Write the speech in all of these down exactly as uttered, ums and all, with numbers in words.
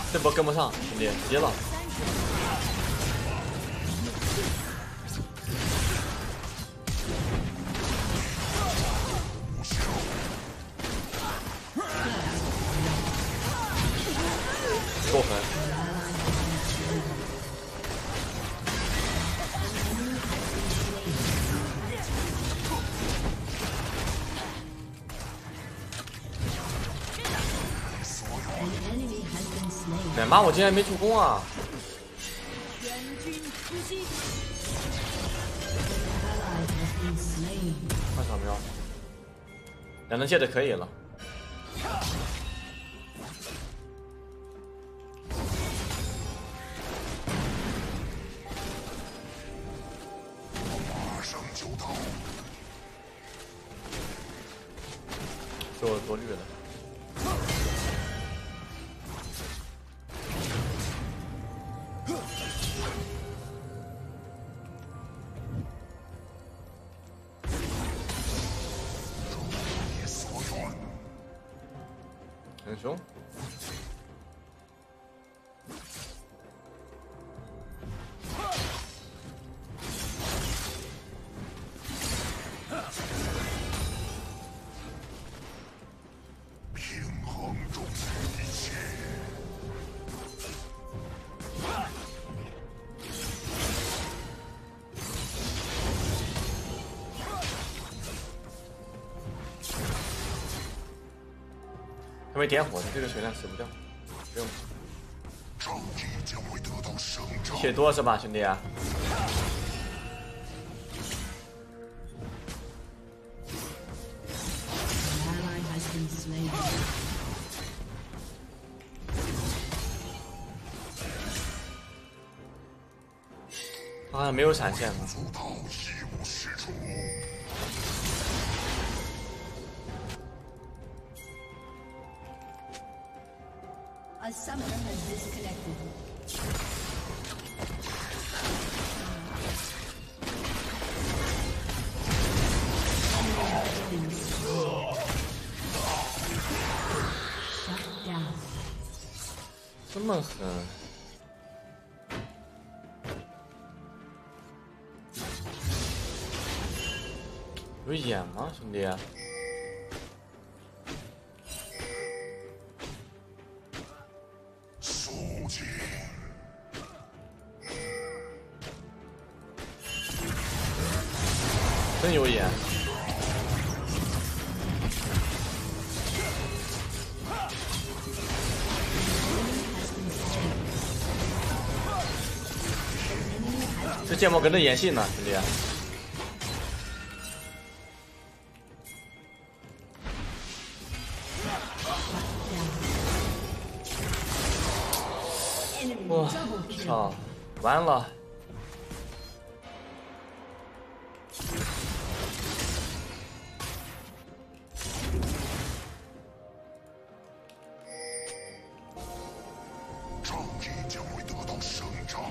这波跟不上，兄弟，急了。够狠！哎妈，我竟然没助攻啊！快扫描，两能借的可以了。 马上就到。 给我多绿了。 很凶， 平衡中的一切。 他没点火，这个水量死不掉，不用。 正义将会得到伸张。 血多是吧，兄弟啊？他好像没有闪现了。 做到一无是处。 A summoner has disconnected. 这么狠？有眼吗，兄弟？ 真有眼！这芥末跟着演戏呢，兄弟。我操，完了！ 将会得到伸张。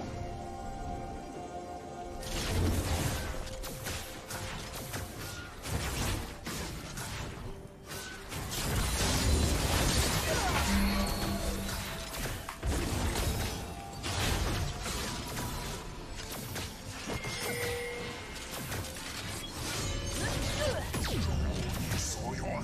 所愿。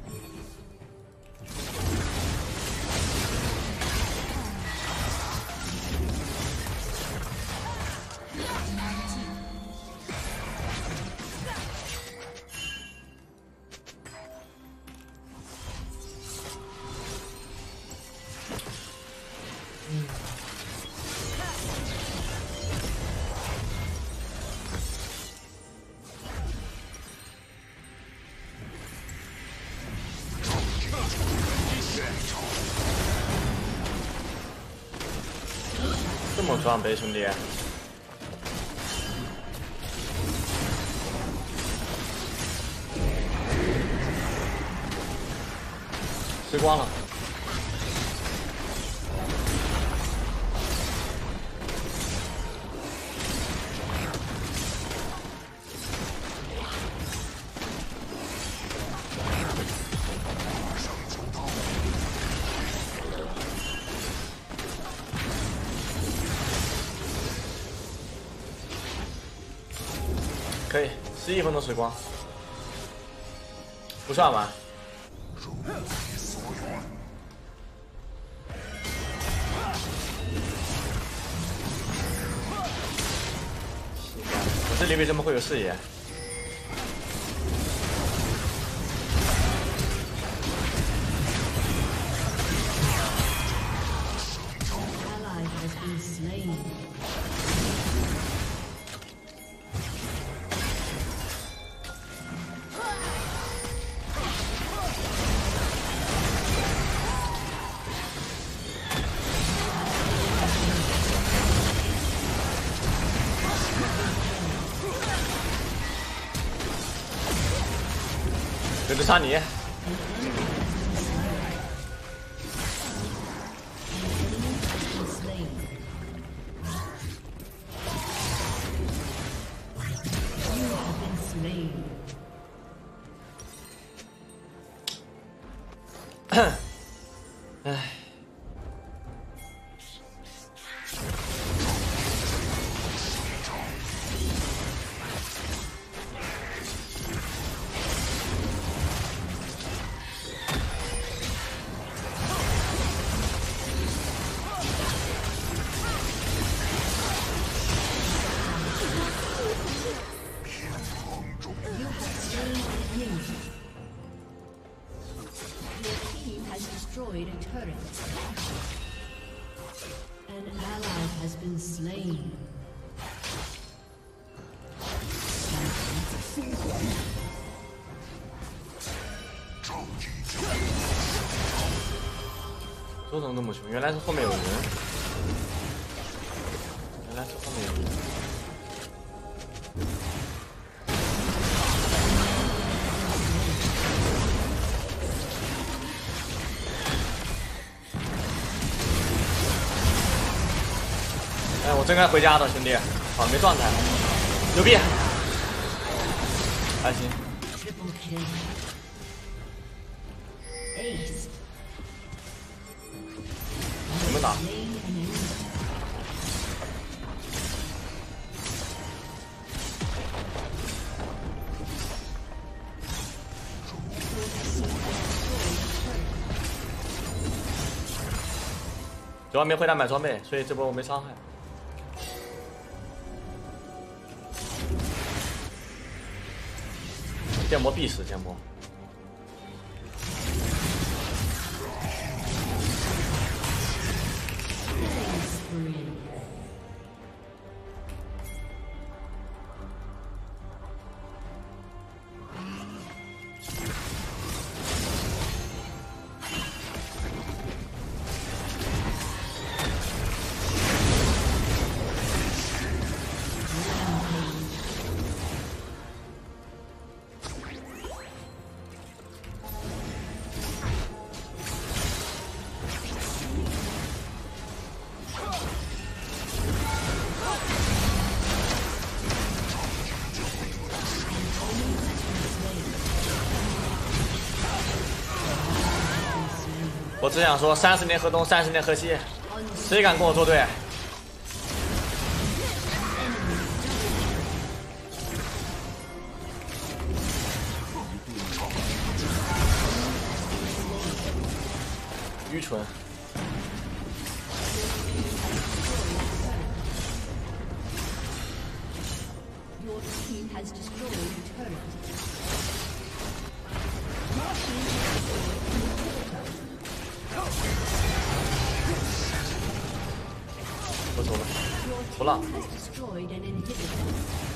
这么装备，兄弟！吃光了。 可以，十一分钟时光，不算完。 如你所愿。 我这里为什么会有视野？ 对得上你。唉。 Destroyed a turret. An ally has been slain. 说怎么那么凶？原来是后面有人，原来是后面有人。 哎，我真该回家的，兄弟，好没状态，牛逼，还行。怎么打？主要没回来买装备，所以这波我没伤害。 剑魔必死，剑魔。我只想说，三十年河东，三十年河西，谁敢跟我作对？愚蠢。 Your team has destroyed a turret. 我走了，不浪。 Has destroyed an inhibitor.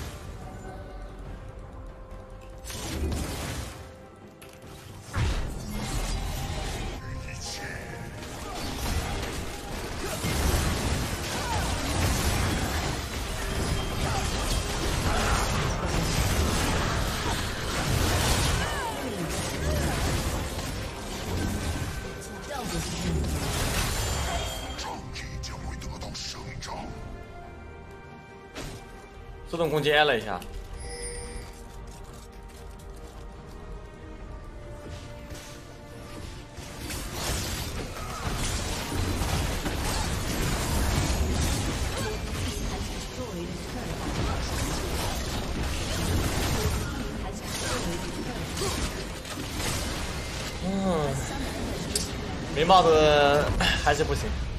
自动攻击挨了一下， 嗯，没帽子还是不行。